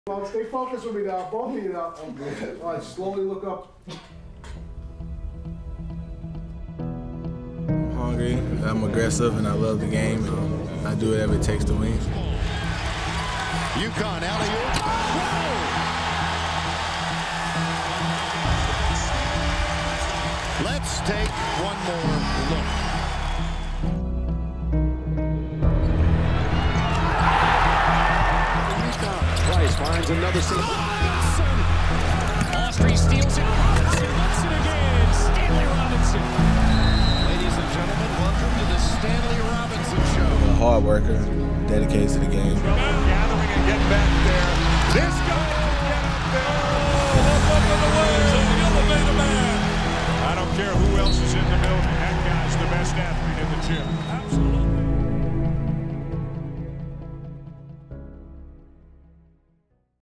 Well, stay focused with me now. Both of you now. Okay. All right, slowly look up. I'm hungry, I'm aggressive, and I love the game. I do whatever it takes to win. UConn alley-oop. Let's take one more look. Price finds another seat. Austria steals it. Robinson lets it again. Stanley Robinson. Ladies and gentlemen, welcome to the Stanley Robinson Show. I'm a hard worker, dedicated to the game. Gathering and getting back there. This guy will get up there. Up and away. The elevator man. I don't care who else is in the building. That guy's the best athlete in the gym. Absolutely.